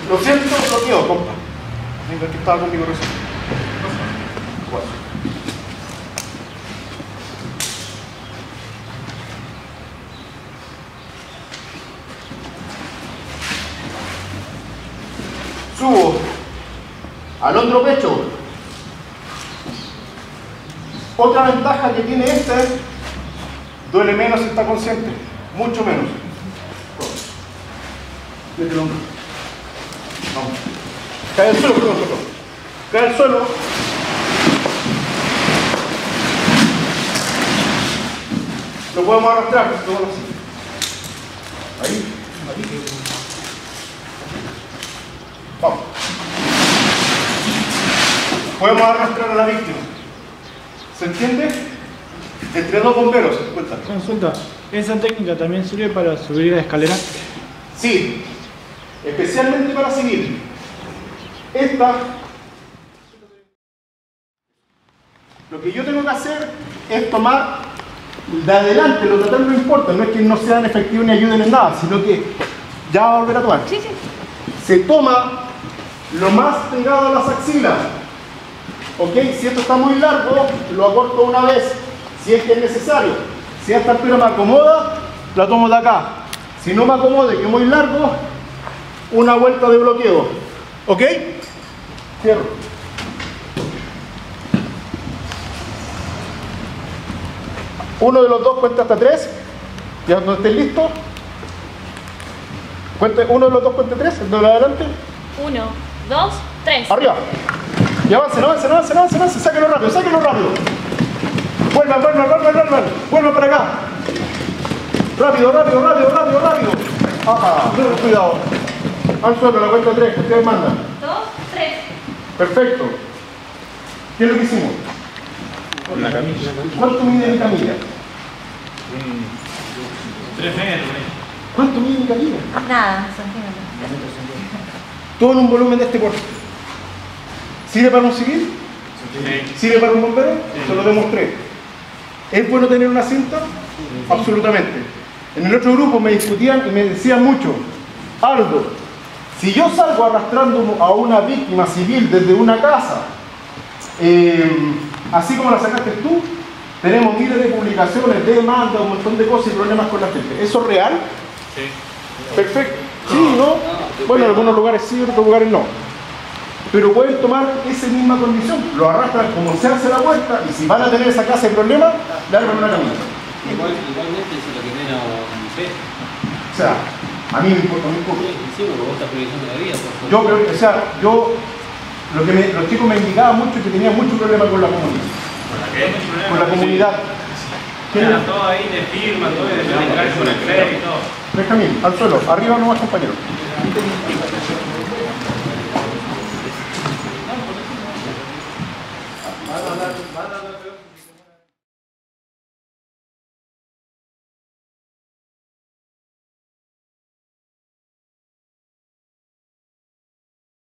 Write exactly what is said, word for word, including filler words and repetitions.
Lo siento, bloqueo, compa. Venga, que estaba conmigo recién. Bueno. Subo al otro pecho. Otra ventaja que tiene este, duele menos si está consciente, mucho menos. Mete el hombro. Vamos. Cae al suelo, perdón, perdón. Cae al suelo. Lo podemos arrastrar, lo podemos así. Ahí, ahí. Vamos. Podemos arrastrar a la víctima. ¿Se entiende? Entre dos bomberos. Cuenta. Consulta. ¿Esa técnica también sirve para subir la escalera? Sí. Especialmente para civil. Esta. Lo que yo tengo que hacer es tomar de adelante. Los de atrás no importa. No es que no sean efectivos ni ayuden en nada, sino que ya va a volver a tomar. Sí, sí. Se toma lo más pegado a las axilas. Ok, si esto está muy largo, lo acorto una vez, si es que es necesario. Si a esta altura me acomoda, la tomo de acá. Si no me acomode, que es muy largo, una vuelta de bloqueo. ¿Ok? Cierro. Uno de los dos cuenta hasta tres. Ya cuando estén listos. Cuente, uno de los dos cuente tres, el de adelante. Uno, dos, tres. Arriba. Y avancen, avancen, avancen, avancen, avancen. Sáquenlo rápido, sáquenlo rápido. Vuelvan, vuelvan, vuelvan, vuelvan. Vuelvan para acá. Rápido, rápido, rápido, rápido, rápido. Ajá, cuidado. Al suelo, la cuenta tres, ustedes mandan. Dos, tres. Perfecto. ¿Qué es lo que hicimos? La camilla. ¿Cuánto mide mi camilla? Tres metros. ¿Cuánto mide mi camilla? Nada, centímetros. Todo en un volumen de este porte. ¿Sirve para un civil? Sí. ¿Sirve para un bombero? Sí. Se lo demostré. ¿Es bueno tener una cinta? Sí. Absolutamente. En el otro grupo me discutían y me decían mucho, Aldo, si yo salgo arrastrando a una víctima civil desde una casa, eh, así como la sacaste tú, tenemos miles de publicaciones, demandas, un montón de cosas y problemas con la gente. ¿Eso es real? Sí. Perfecto. Sí, ¿no? Bueno, en algunos lugares sí, en otros lugares no. Pero pueden tomar esa misma condición, lo arrastran como se hace la puerta y si van a tener esa clase de problema, le arman una camilla. Igual, igualmente eso es lo que menos pesa. O sea, a mí me importa muy poco. Sí, porque vos estás priorizando la vida. Por Yo, creo, o sea, yo, lo que me, los chicos me indicaban mucho es que tenían mucho problema con la comunidad. ¿Con la qué? Con la comunidad. Era todo ahí de firma, todo de entrar con el crédito. Benjamín, al suelo, arriba nomás, compañero. Van a dar, van a dar.